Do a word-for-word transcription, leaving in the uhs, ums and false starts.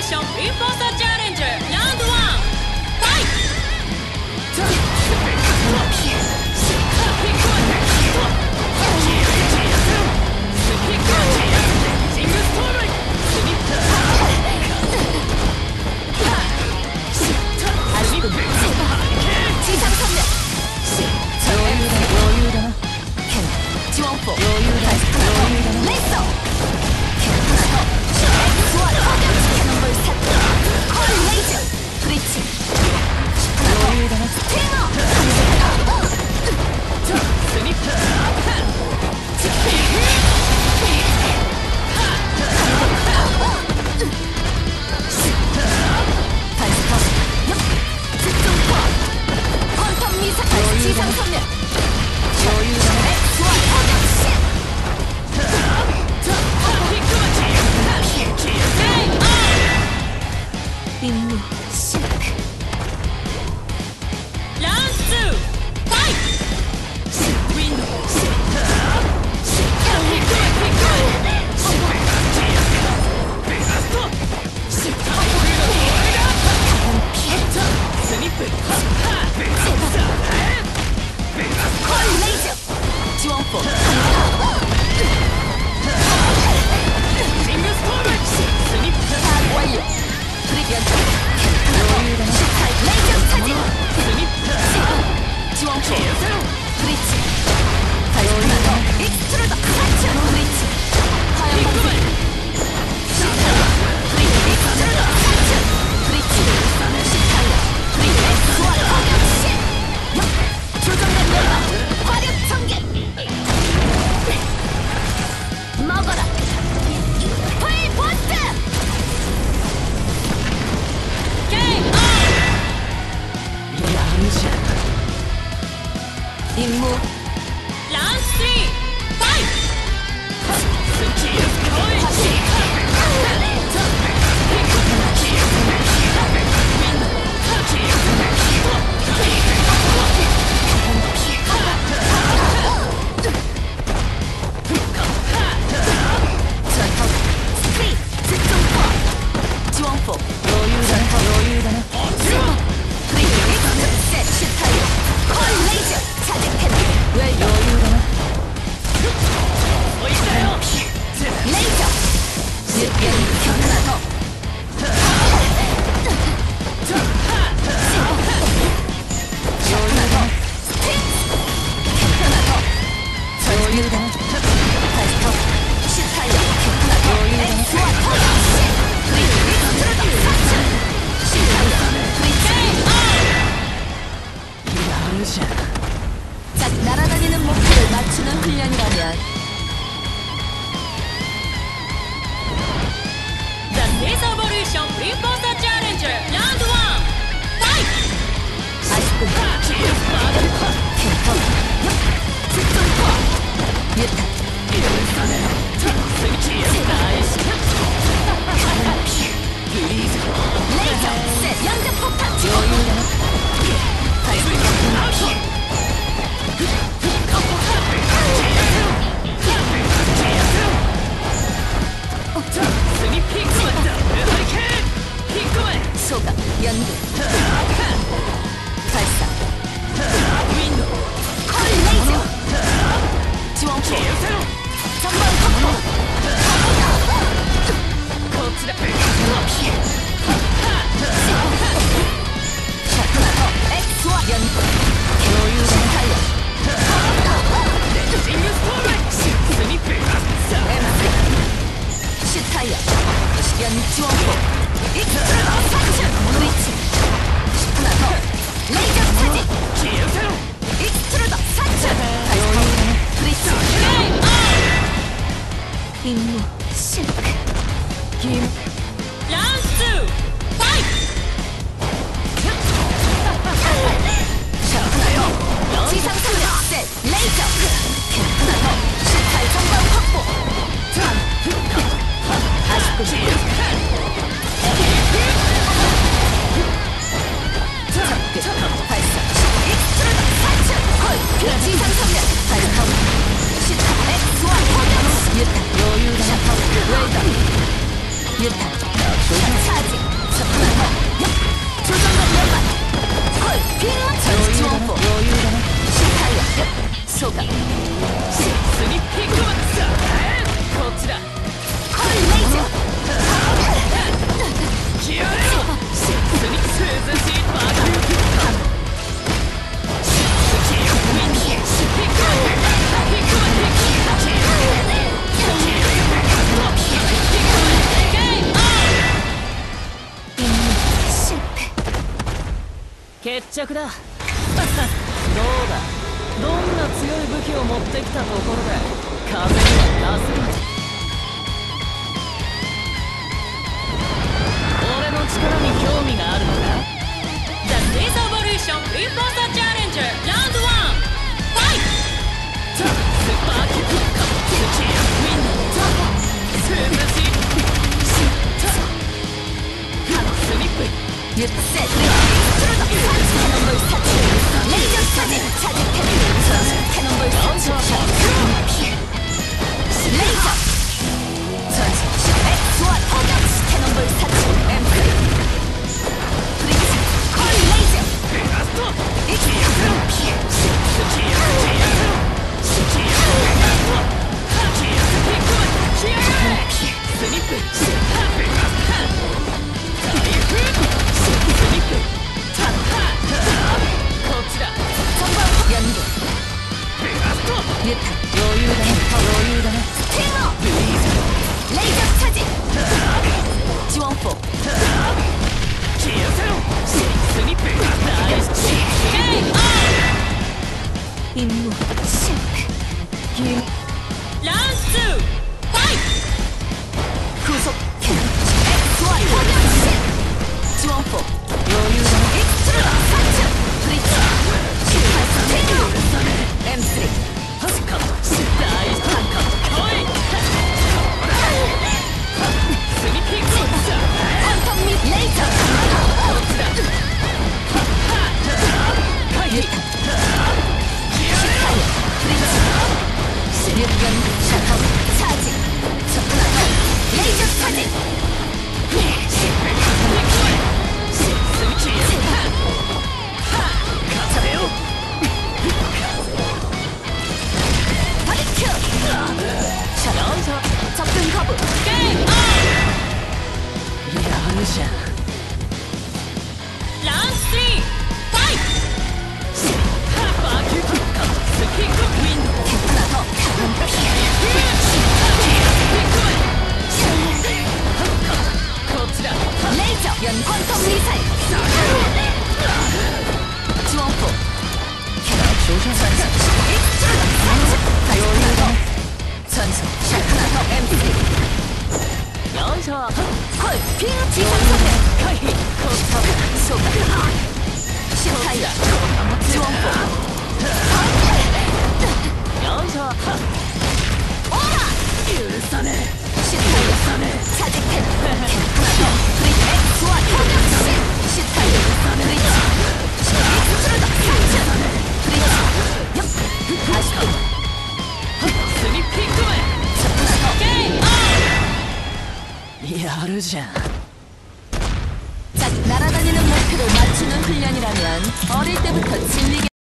Evolution Reinforcer Challenger Round one Fight! 임무 시작. 라운드 투 파이트! 윈도 콜레이저 지원포 완료. 레이저 차지! 지원포 브리치 발전하고 익스트루더 사치 브리치 화염 익스트루더 사치 브리치 시타이어 브리치 소환 어격신 조정된 멤버 화력 전개 먹어라 풀 보스트! 임무 라운드 쓰리 파이트! 지원포 여유다나 콜레이저 차징캔 왜 여유다나 레이저 습견이 견나서 여유다나 견나서 여유다나 발스톱 시타이어 견나서 엑스와 터졌시 그리고 리스트루더 사치 시타이어 브리치 자, 날아다니는 목표를 맞추는 훈련이라면 The Evolution Reinforcer Challenger Round one Fight! 아쉽군 캔터 집중포 유탄 레이저 셋 연장 폭탄 여유잖아 소각, 연구 발사 윈도 콜레이저 지원포 전방 확보 거치라 샤크나터 엑스와 연구 여유는 달려 시타이어 연 지원포 익스트루더 사치 브리치 하나 더 레이저 차지 익스트루더 사치 브리치 임무 실패 김 라운드 투 파이트! 샤크나요 지상 상력 셋 레이저 하나 더 시타이 전방 확보 아쉽군 발사 익스트루더 사치 지상 상력 발사 시타 엑스와 포격 유탄 여유다 웨이더 유탄 차지 召喚。 スリッピングマンさあこっちだ。 コイレイジャー。 消えろ。スリ涼しいバカ。決着だ。どうだ、どんな強い武器を持ってきたところで風には出せない。俺の力に興味があるのか。 The Space Evolution Imposter Challenger Round one Fight! ザ・スーパーキックカップスチームウィンド涼しいタスリップゆっせレイジャーキャノンボイスタッチレイジャータッチチャージテレビキャノンボイスタッチレイジャーチャージエクスワイホーガッチキャノンボイスタッチエンプレイプリッツコイレイジャーベガストエキヤスチームスチームスチームハチヤスピックマンチアスリップベガストタイフスリップタッハこっちだ。 ヤンドベガストユタ余裕だね余裕だねスティーモブリーズレイジャーチャージジワンフォー消えせろスリップナイスチームインモシンペギム Round two Fight! 空速キャノンエクスワイホーガッチジワンフォー余裕だねエクストラサッチプリッツシューハイスティーモエムスリーハスカット大スタンカット来いスリッピングファントムミレイジャーこっちだ回避ユタプリッツシュリュッケンシャトルチャージチョコナトレイジャーチャージスリッチ勝てよパリッキューシャトルチャップンカブ Game on! やるじゃん。 Round three Fight! バーキューキックカップスピングウィンドケプナトカブンピこっちだ。 レイジャーヤンファントムミサイルジワンフォーキャノン照射された。 エクストラサッチタイプナトチャンスシャクナトエムスリーよいしょ。 コイピンチ小さくて回避こっちだ。 召喚シュタイヤジワンフォーよいしょ。 オーラ許さねえシュタイヤ許さねチャージテンケプナトプリッツエクスワイホーガッチシュタイヤプリッツエクストラサッチプリッツよっアシュえスリッピングマンチョコナト Game on! やるじゃん。 자, 날아다니는 목표를 맞추는 훈련이라면 어릴 때부터 진리게